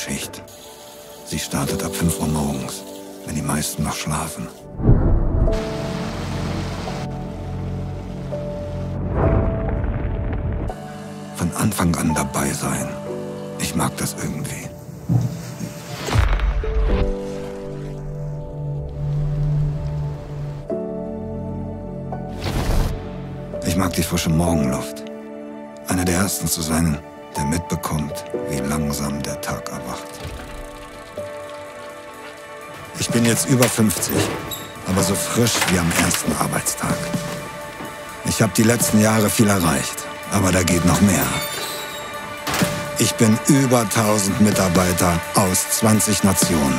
Spätschicht. Sie startet ab 5 Uhr morgens, wenn die meisten noch schlafen. Von Anfang an dabei sein. Ich mag das irgendwie. Ich mag die frische Morgenluft. Einer der Ersten zu sein, der mitbekommt, wie langsam der Tag erwacht. Ich bin jetzt über 50, aber so frisch wie am ersten Arbeitstag. Ich habe die letzten Jahre viel erreicht, aber da geht noch mehr. Ich bin über 1000 Mitarbeiter aus 20 Nationen.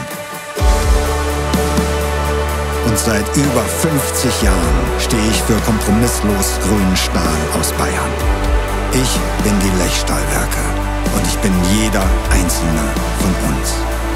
Und seit über 50 Jahren stehe ich für kompromisslos grünen Stahl aus Bayern. Ich bin die Lechstahlwerke und ich bin jeder einzelne von uns.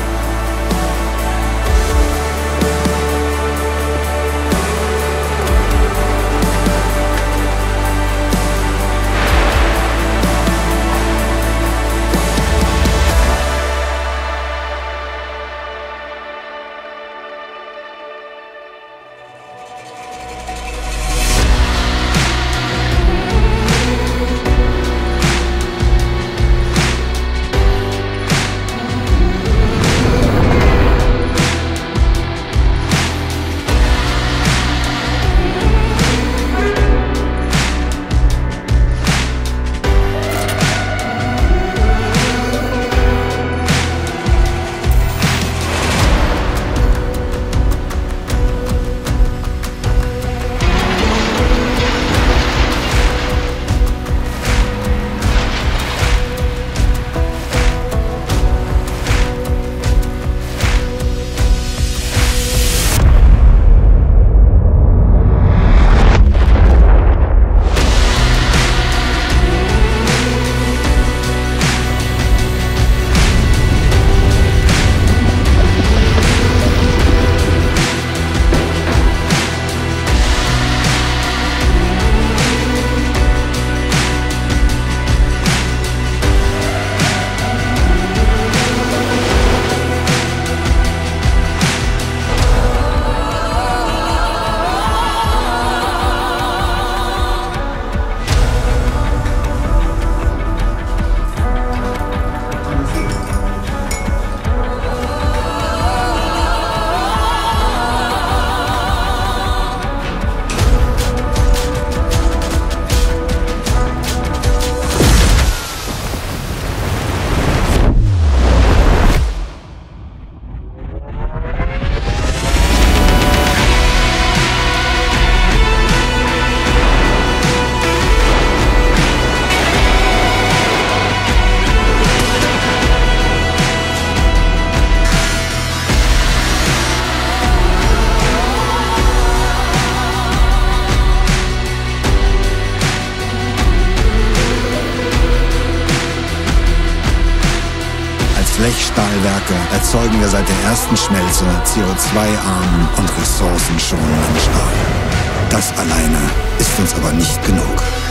Lechstahlwerke erzeugen wir seit der ersten Schmelze CO2-armen und ressourcenschonenden Stahl. Das alleine ist uns aber nicht genug.